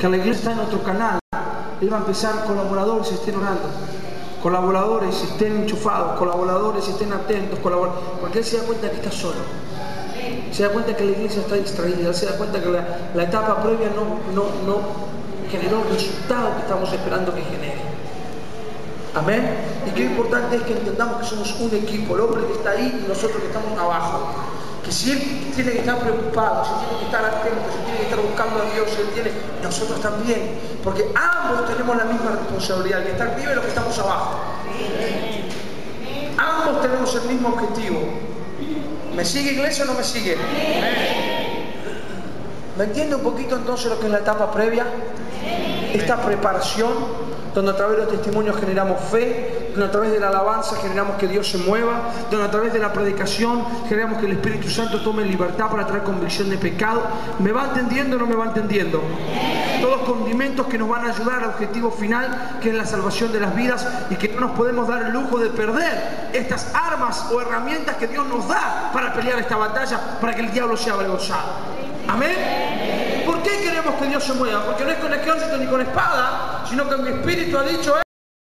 que la iglesia está en otro canal. Él va a empezar colaboradores, estén orando. Colaboradores, estén enchufados, colaboradores, estén atentos, porque él se da cuenta que está solo. Se da cuenta que la iglesia está distraída, él se da cuenta que la etapa previa no generó el resultado que estamos esperando que genere. Amén. Y qué importante es que entendamos que somos un equipo, el hombre que está ahí y nosotros que estamos abajo. Que si él tiene que estar preocupado, si tiene que estar atento, si tiene que estar buscando a Dios, nosotros también. Porque ambos tenemos la misma responsabilidad, el que está arriba y los que estamos abajo. Ambos tenemos el mismo objetivo. ¿Me sigue, iglesia, o no me sigue? ¿Me entiende un poquito entonces lo que es la etapa previa? Esta preparación, donde a través de los testimonios generamos fe, donde a través de la alabanza generamos que Dios se mueva, donde a través de la predicación generamos que el Espíritu Santo tome libertad para traer convicción de pecado. ¿Me va entendiendo o no me va entendiendo? Todos condimentos que nos van a ayudar al objetivo final, que es la salvación de las vidas, y que no nos podemos dar el lujo de perder estas armas o herramientas que Dios nos da para pelear esta batalla, para que el diablo sea avergonzado. ¿Amén? ¿Por qué queremos que Dios se mueva? Porque no es con ejército ni con espada, sino que mi espíritu ha dicho,